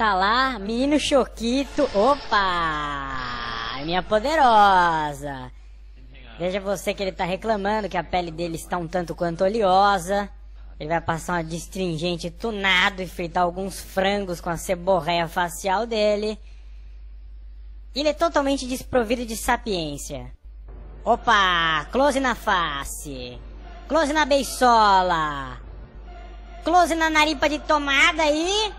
Tá lá, menino Choquito. Opa! Minha poderosa. Veja você que ele tá reclamando que a pele dele está um tanto quanto oleosa. Ele vai passar uma astringente tunado e fritar alguns frangos com a seborréia facial dele. Ele é totalmente desprovido de sapiência. Opa! Close na face. Close na beisola. Close na naripa de tomada aí.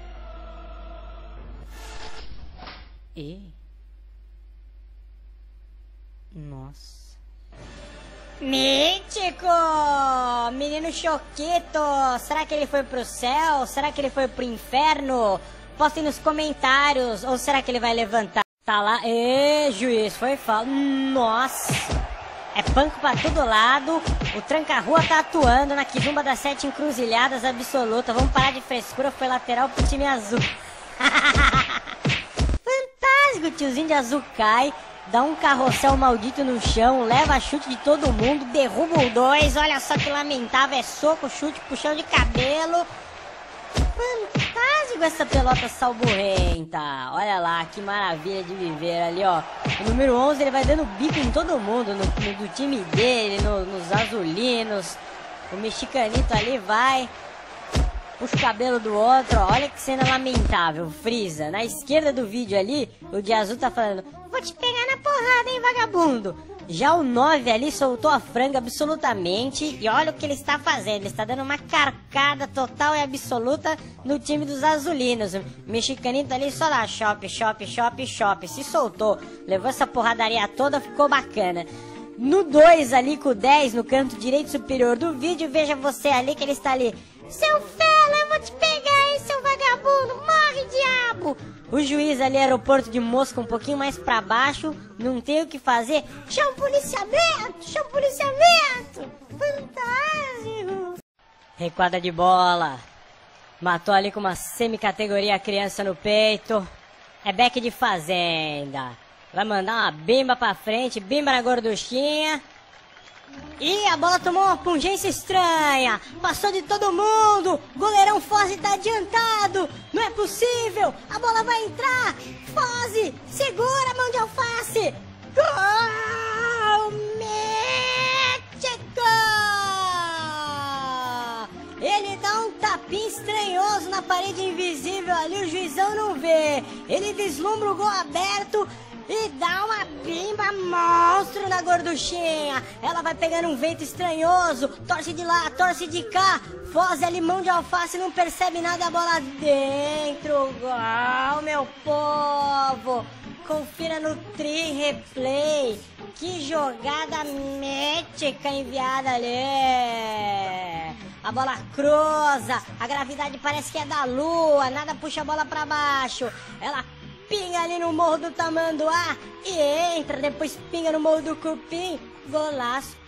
Nossa. Mítico! Menino Choquito! Será que ele foi pro céu? Será que ele foi pro inferno? Postem nos comentários. Ou será que ele vai levantar? Tá lá. Juiz, foi falta. Nossa! É panco pra todo lado. O tranca-rua tá atuando na quizumba das 7 encruzilhadas absoluta. Vamos parar de frescura. Foi lateral pro time azul. Fantástico! O tiozinho de azul cai. Dá um carrossel maldito no chão, leva chute de todo mundo, derruba o 2, olha só que lamentável, é soco, chute, puxão de cabelo. Fantástico essa pelota salburrenta. Olha lá, que maravilha de viver ali, ó. O número 11, ele vai dando bico em todo mundo, do time dele, nos azulinos. O mexicanito ali vai... Puxa o cabelo do outro, ó. Olha que cena lamentável, Frieza. Na esquerda do vídeo ali, o de azul tá falando: vou te pegar na porrada, hein, vagabundo. Já o 9 ali soltou a franga absolutamente. E olha o que ele está fazendo. Ele está dando uma carcada total e absoluta no time dos azulinos. O mexicanito ali só lá, chope. Se soltou, levou essa porradaria toda, ficou bacana. No 2 ali com o 10 no canto direito superior do vídeo, veja você ali que ele está ali: seu fela, eu vou te pegar, hein, seu vagabundo, morre, diabo! O juiz ali, aeroporto de Mosca, um pouquinho mais pra baixo, não tem o que fazer. Chama o policiamento! Fantástico! Recuada de bola. Matou ali com uma semi-categoria criança no peito. É back de fazenda. Vai mandar uma bimba pra frente, bimba na gorduchinha. E a bola tomou uma pungência estranha. Passou de todo mundo. Goleirão Foze tá adiantado. Não é possível. A bola vai entrar. Foze, segura a mão de alface. Gol! México! Ele dá um tapinha estranhoso na parede invisível ali. O juizão não vê. Ele vislumbra o gol aberto e dá uma bimba monstro na gorduchinha. Ela vai pegando um vento estranhoso. Torce de lá, torce de cá. Foze ali, mão de alface, não percebe nada, a bola dentro. Gol, meu povo. Confira no Tri Replay. Que jogada mítica enviada ali. A bola cruza. A gravidade parece que é da lua. Nada puxa a bola pra baixo. Ela pinga ali no Morro do Tamanduá e entra, depois pinga no Morro do Cupim. Golaço.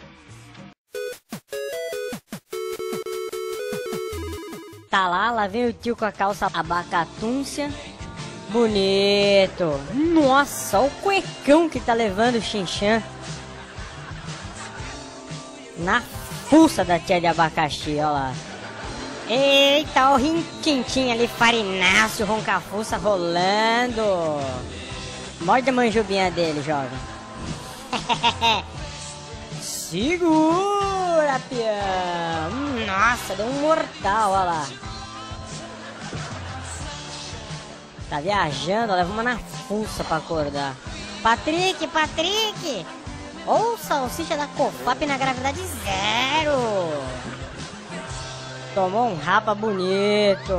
Tá lá vem o tio com a calça abacatúncia. Bonito. Nossa, olha o cuecão que tá levando o Xinxã. Na fuça da tia de abacaxi, olha lá. Eita, o rintintim ali, farináceo, ronca-fuça rolando. Morde a manjubinha dele, jovem. Segura, peão. Nossa, deu um mortal, olha lá. Tá viajando, leva uma na fuça pra acordar. Patrick! Ou salsicha da Cofap na gravidade zero. Tomou um rapa bonito.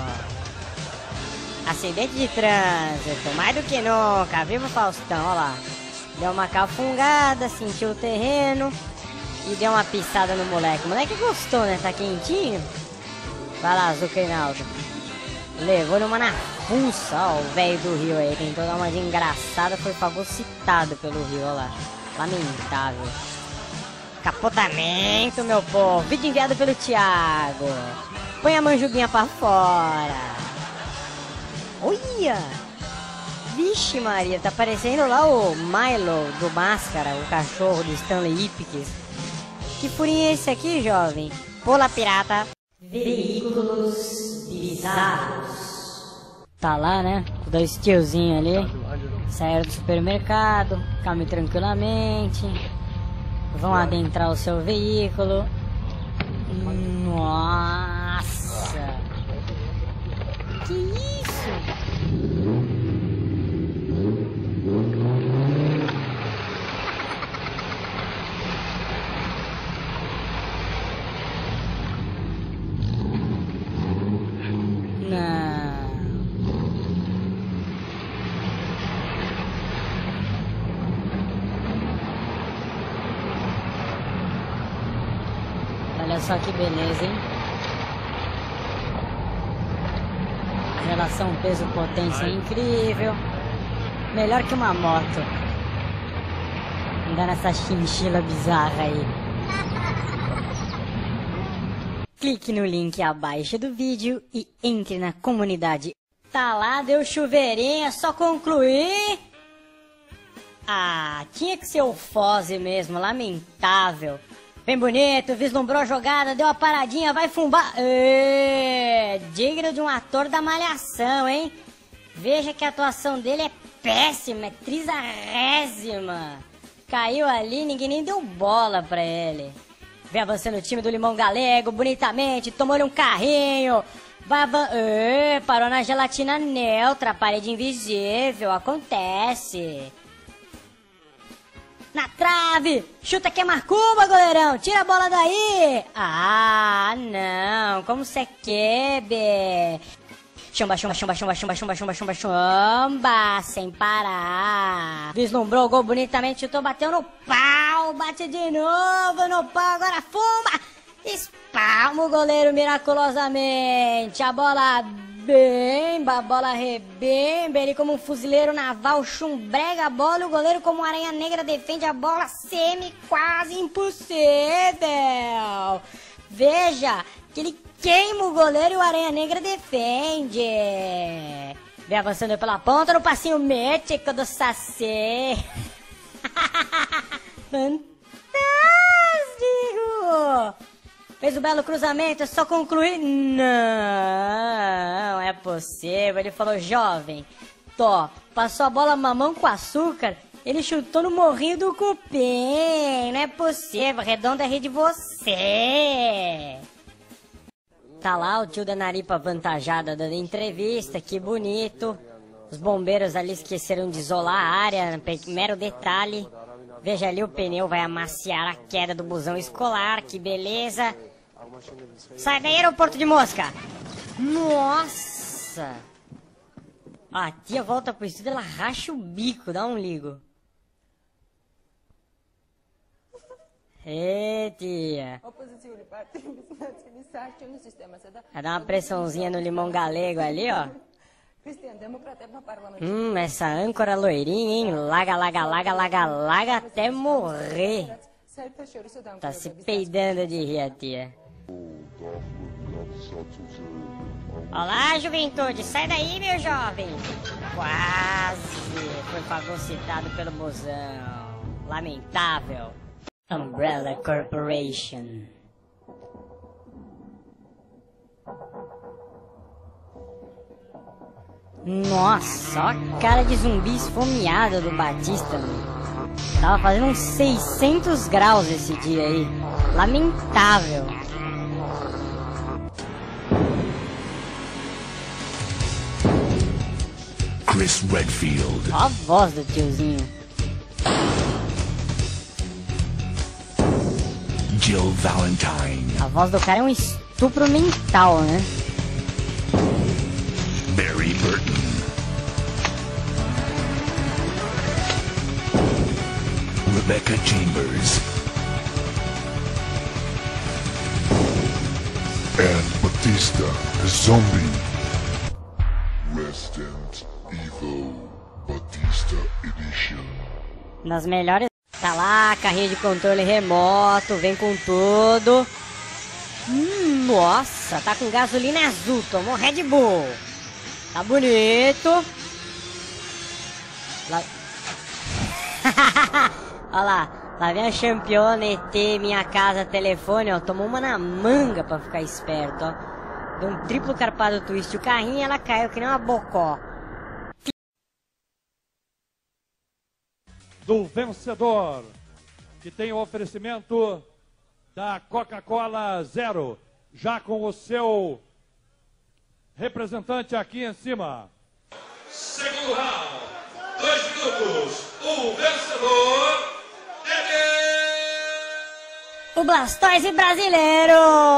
Acidente de trânsito, mais do que nunca. Viva o Faustão, olha lá. Deu uma cafungada, sentiu o terreno e deu uma pisada no moleque. O moleque gostou, né? Tá quentinho. Vai lá, Zucrinaldo. Levou numa na fuça, ó. O velho do Rio aí tentou dar uma de engraçada. Foi fagocitado pelo Rio, olha lá. Lamentável. Capotamento, meu povo. Vídeo enviado pelo Thiago. Põe a manjubinha pra fora. Olha! Vixe Maria, tá parecendo lá o Milo do Máscara, o cachorro do Stanley Ipkiss. Que furinho é esse aqui, jovem? Pula pirata. Veículos bizarros. Tá lá, né? Dois tiozinhos ali. Saíram do supermercado, caminham tranquilamente. Vão adentrar o seu veículo. Nossa! Que isso? Não. Olha só que beleza, hein? Relação peso-potência é incrível. Melhor que uma moto. Andar nessa chinchila bizarra aí. Clique no link abaixo do vídeo e entre na comunidade. Tá lá, deu chuveirinho, é só concluir. Ah, tinha que ser o Foze mesmo, lamentável. Bem bonito, vislumbrou a jogada, deu a paradinha, vai fumbar. Digno de um ator da Malhação, hein? Veja que a atuação dele é péssima, é trisarrésima. Caiu ali, ninguém nem deu bola pra ele. Vem avançando o time do Limão Galego, bonitamente, tomou-lhe um carrinho. Parou na gelatina neutra, parede invisível, acontece. Na trave! Chuta que é Marcuba, goleirão! Tira a bola daí! Ah, não! Como você quer, bê? Chamba, chamba, chamba, chamba, chamba, chamba, chamba, chamba, chamba! Sem parar! Vislumbrou o gol bonitamente, chutou, bateu no pau! Bate de novo no pau, agora fuma! Espalma o goleiro miraculosamente! A bola bemba, a bola rebemba, ele como um fuzileiro naval chumbrega a bola, o goleiro como uma aranha negra defende a bola quase impossível. Veja que ele queima o goleiro e o aranha negra defende. Vem avançando pela ponta no passinho mítico do Saci. Fantástico! Fez o belo cruzamento, é só concluir. Não é possível. Ele falou, jovem, passou a bola mamão com açúcar, ele chutou no morrinho do cupim. Não é possível, redonda ri de você. Tá lá o tio da Naripa avantajada dando entrevista, que bonito. Os bombeiros ali esqueceram de isolar a área, mero detalhe. Veja ali, o pneu vai amaciar a queda do busão escolar, que beleza. Sai daí, aeroporto de Mosca. Nossa. A tia volta pro estúdio, ela racha o bico, dá um ligo. Ê, tia. Vai dar uma pressãozinha no Limão Galego ali, ó. Essa âncora loirinha, hein? Laga, laga, laga, laga, laga até morrer. Tá se peidando de rir, a tia. Olá, juventude, sai daí, meu jovem. Quase foi fagocitado pelo busão. Lamentável. Umbrella Corporation. Nossa, olha a cara de zumbi esfomeada do Batista, mano. Tava fazendo uns 600 graus esse dia aí. Lamentável. Chris Redfield. Olha a voz do tiozinho. Jill Valentine. A voz do cara é um estupro mental, né? Barry Burton. Rebecca Chambers. And Batista, the zombie. Resident Evil Batista Edition. Nas melhores. Tá lá, carrinho de controle remoto, vem com tudo. Nossa, tá com gasolina azul, tomou Red Bull. Tá bonito. Lá... Olha lá vem a campeona ET, minha casa, telefone, ó. Tomou uma na manga pra ficar esperto, ó. Deu um triplo carpado twist o carrinho e ela caiu que nem uma bocó. Do vencedor, que tem o oferecimento da Coca-Cola Zero, já com o seu representante aqui em cima. Segundo round, 2 minutos, o vencedor O Blastoise brasileiro!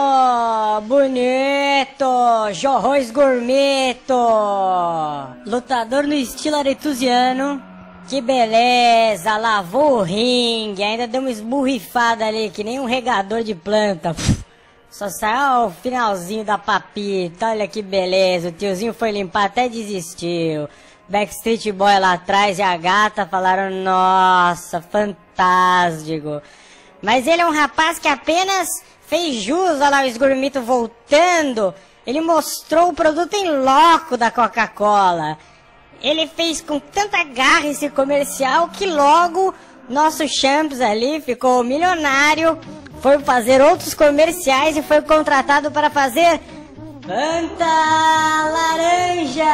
Bonito! Jorrões Gourmeto! Lutador no estilo aretusiano. Que beleza! Lavou o ringue, ainda deu uma esburrifada ali, que nem um regador de planta. Só saiu o finalzinho da papita, olha que beleza. O tiozinho foi limpar, até desistiu. Backstreet Boy lá atrás e a gata falaram, nossa, fantástico. Mas ele é um rapaz que apenas fez jus, olha lá o Esgurmito voltando. Ele mostrou o produto em loco da Coca-Cola. Ele fez com tanta garra esse comercial que logo nosso Champs ali ficou milionário. Foi fazer outros comerciais e foi contratado para fazer Fanta Laranja.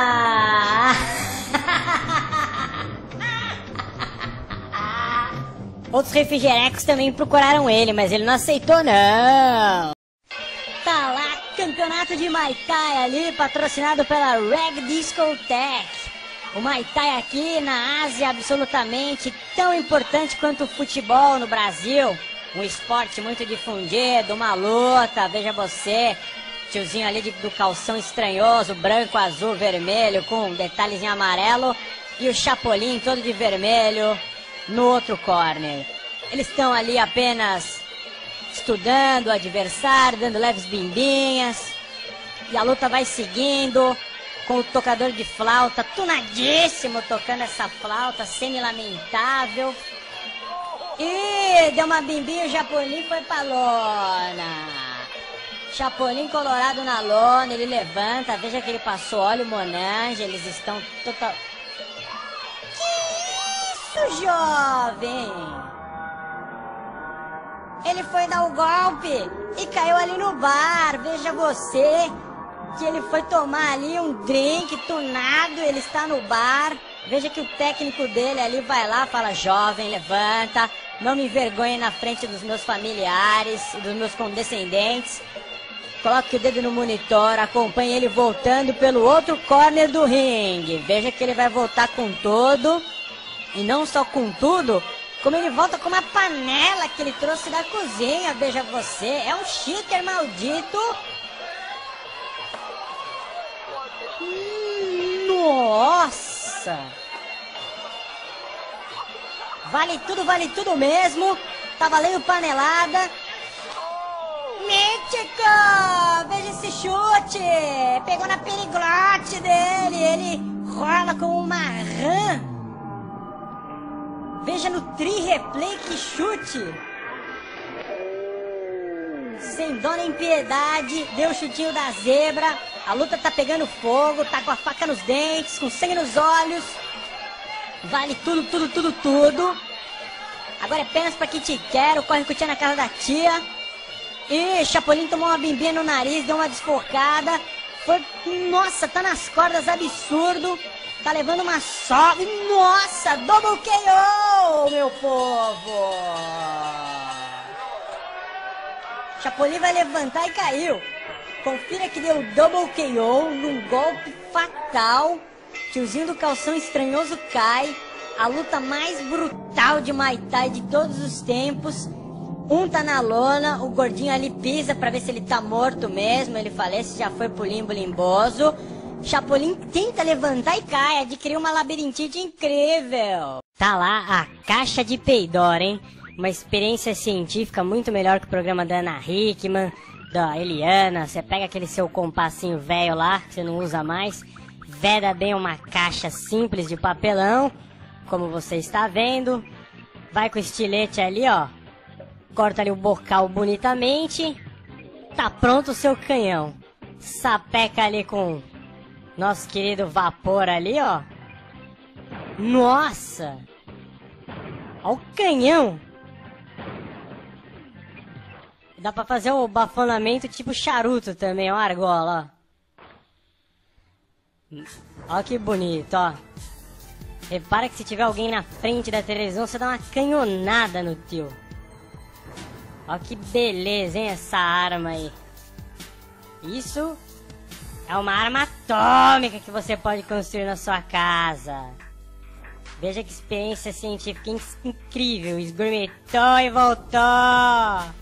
Outros refrigerecos também procuraram ele, mas ele não aceitou não. Tá lá, campeonato de Muay Thai ali, patrocinado pela Reg Discotech. O Muay Thai aqui na Ásia absolutamente tão importante quanto o futebol no Brasil. Um esporte muito difundido, uma luta, veja você. Tiozinho ali do calção estranhoso, branco, azul, vermelho, com detalhes em amarelo. E o Chapolin todo de vermelho no outro corner. Eles estão ali apenas estudando o adversário, dando leves bimbinhas. E a luta vai seguindo com o tocador de flauta, tunadíssimo, tocando essa flauta, semi-lamentável. E deu uma bimbinha, o Chapolin foi pra lona. Chapolin colorado na lona, ele levanta, veja que ele passou óleo Monange, eles estão total... Que isso, jovem? Ele foi dar o golpe e caiu ali no bar, veja você, que ele foi tomar ali um drink tunado, ele está no bar, veja que o técnico dele ali vai lá, fala, jovem, levanta, não me envergonhe na frente dos meus familiares e dos meus condescendentes. Coloque o dedo no monitor, acompanhe ele voltando pelo outro corner do ringue. Veja que ele vai voltar com tudo. E não só com tudo, como ele volta com uma panela que ele trouxe da cozinha. Veja você, é um cheater maldito. Nossa! Vale tudo mesmo. Tá valendo panelada. Mítico! Veja esse chute! Pegou na periglote dele, ele rola como uma rã. Veja no tri-replay que chute! Sem dó nem piedade, deu o chutinho da zebra, a luta tá pegando fogo, tá com a faca nos dentes, com sangue nos olhos. Vale tudo. Agora é apenas pra quem te quer, corre com o tia na casa da tia. E Chapolin tomou uma bimbinha no nariz, deu uma desfocada. Foi, nossa, tá nas cordas, absurdo. Tá levando uma só. Nossa, double KO, meu povo. Chapolin vai levantar e caiu. Confira que deu double KO num golpe fatal. Tiozinho do calção estranhoso cai. A luta mais brutal de Muay Thai de todos os tempos. Um tá na lona, o gordinho ali pisa pra ver se ele tá morto mesmo. Ele falece, já foi pro limbo limboso. Chapolin tenta levantar e cai, adquiriu uma labirintite incrível. Tá lá a caixa de peidor, hein? Uma experiência científica muito melhor que o programa da Ana Hickman, da Eliana. Você pega aquele seu compassinho velho lá, que você não usa mais, veda bem uma caixa simples de papelão, como você está vendo. Vai com o estilete ali, ó. Corta ali o bocal bonitamente. Tá pronto o seu canhão. Sapeca ali com nosso querido vapor ali, ó. Nossa! Olha o canhão! Dá pra fazer o bafonamento tipo charuto também, ó, argola, ó. Ó que bonito, ó. Repara que se tiver alguém na frente da televisão, você dá uma canhonada no tio. Ó que beleza, hein, essa arma aí. Isso é uma arma atômica que você pode construir na sua casa. Veja que experiência científica incrível. Esgourmetou e voltou.